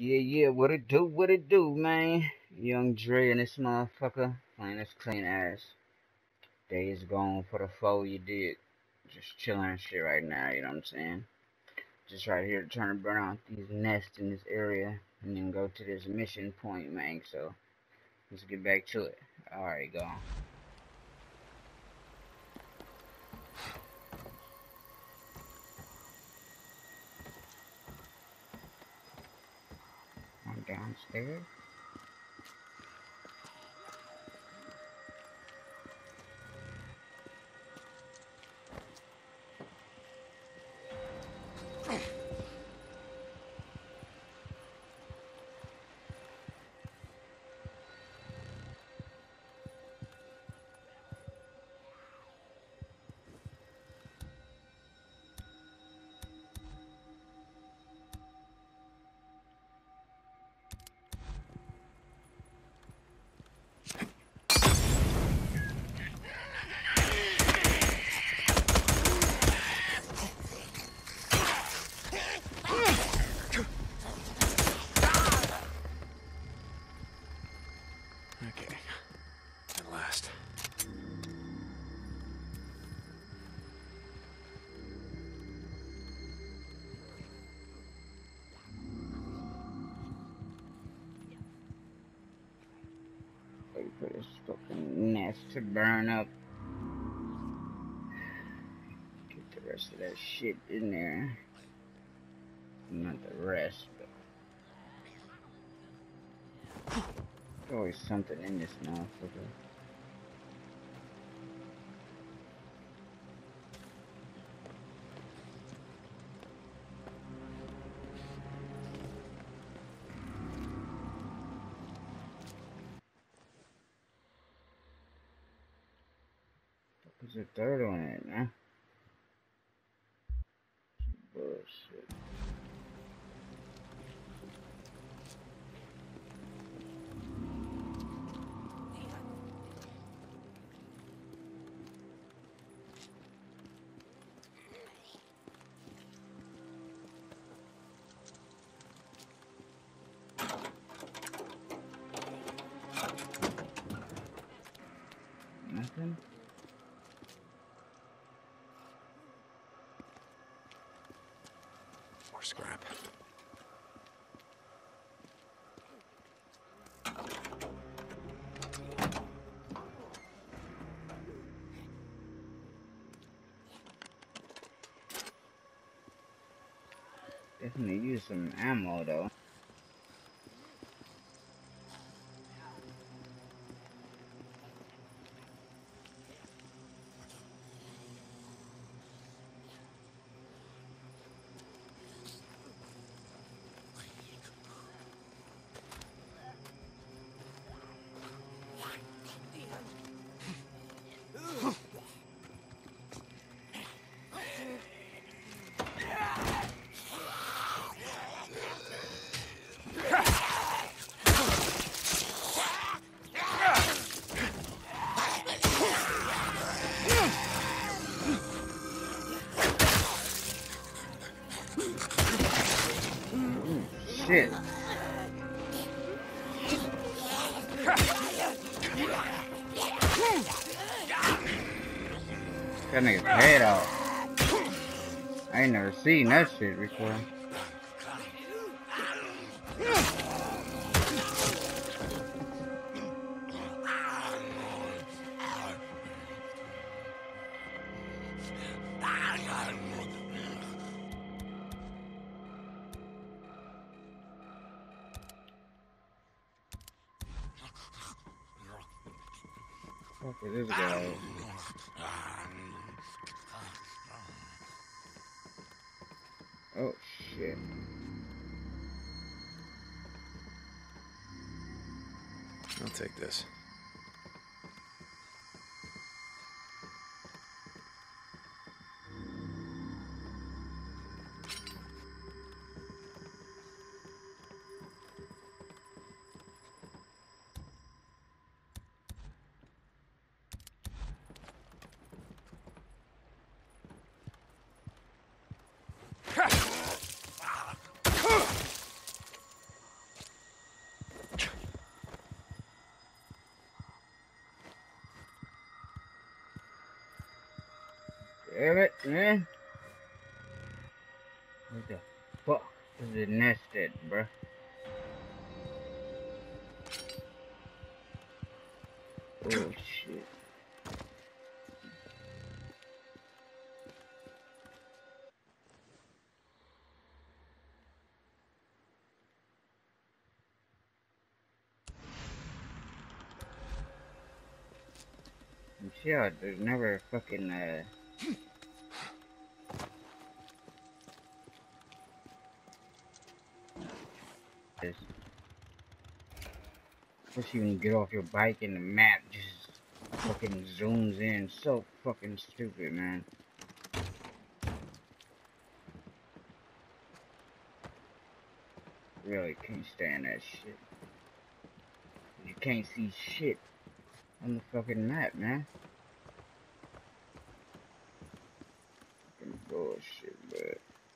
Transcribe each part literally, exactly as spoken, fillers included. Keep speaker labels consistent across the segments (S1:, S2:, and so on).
S1: Yeah, yeah, what it do, what it do, man? Young Dre and this motherfucker playing this clean ass. Days gone for the foe you did. Just chilling and shit right now, you know what I'm saying? Just right here trying to burn out these nests in this area and then go to this mission point, man. So let's get back to it. Alright, go on. I'm downstairs.
S2: Okay, at last.
S1: Wait for this fucking nest to burn up. Get the rest of that shit in there. Not the rest, but there's always something in this motherfucker. What's the third one at, man? Bullshit. Nothing?
S2: More scrap.
S1: Definitely use some ammo though. Shit. That nigga's head off. I ain't never seen that shit before. Fuck is this guy? Oh shit.
S2: I'll take this.
S1: Damn it, man. What the fuck is the nest at, bruh? Oh shit. I'm sure there's never a fucking uh this. Especially when you get off your bike and the map just fucking zooms in. So fucking stupid, man. Really can't stand that shit. You can't see shit on the fucking map, man. Fucking bullshit, but.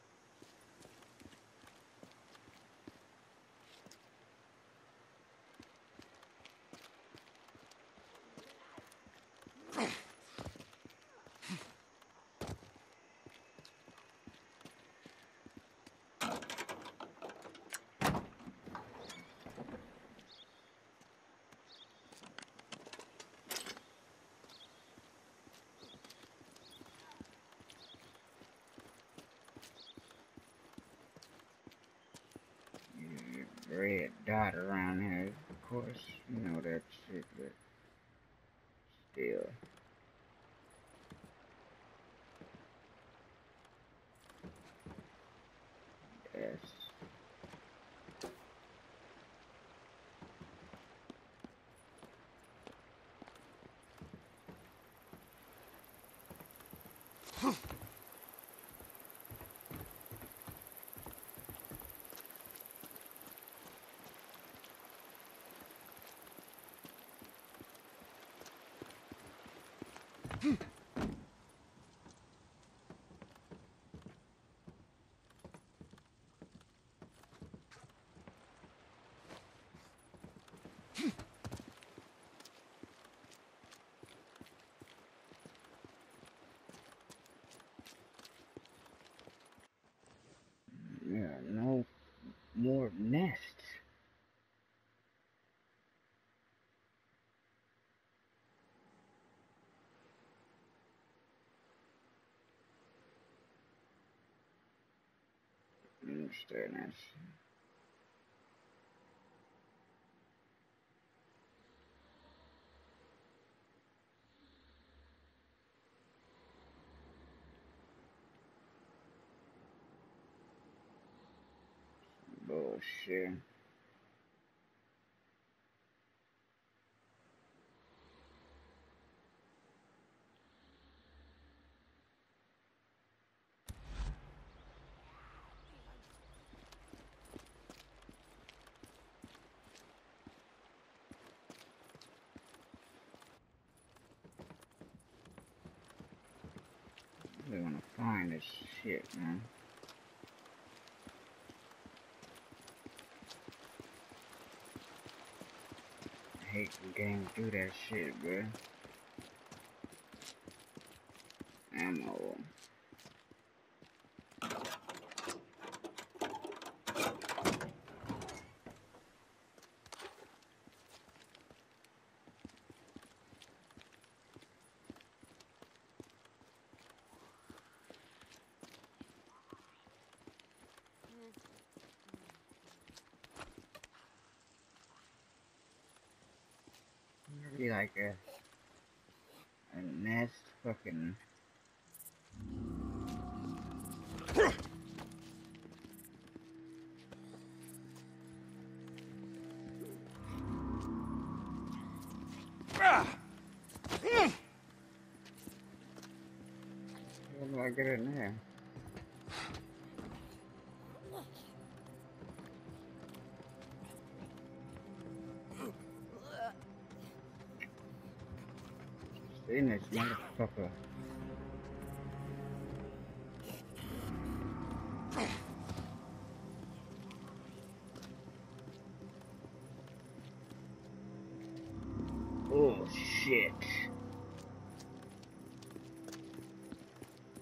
S1: Red dot around here, of course, you know that shit, but still. Yes. Yeah, no more nests. I understand that shit. Bullshit. I really wanna find this shit, man. I hate when games do that shit, bro. Ammo. Be like a a nest fucking. How do I get in there? In this motherfucker. Oh shit.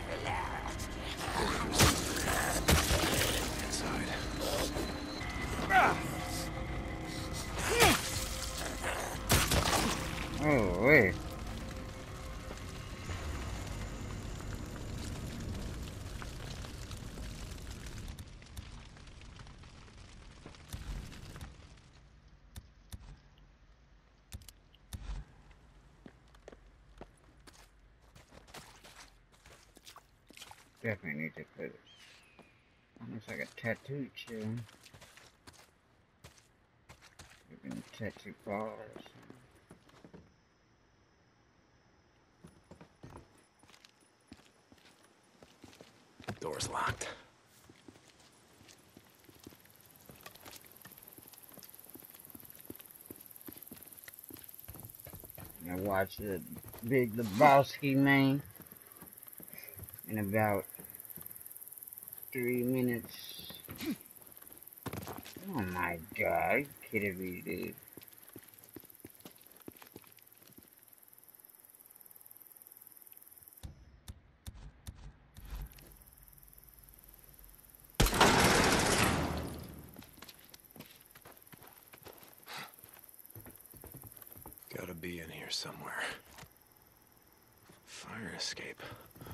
S2: Inside.
S1: Oh, wait. Definitely need to put it. Looks like a tattoo chair. Even tattoo bars.
S2: Door's locked.
S1: Now watch the Big Lebowski, man. In about three minutes. Oh my god, you kidding me, dude?
S2: Gotta be in here somewhere. Fire escape.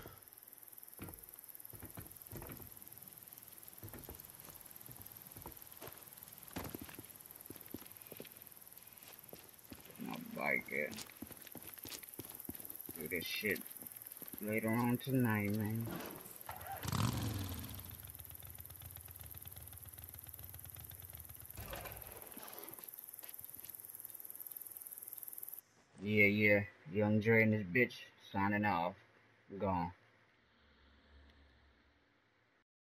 S1: My bike, yeah. Do this shit later on tonight, man. Yeah, yeah. Young Dre and this bitch signing off. Gone.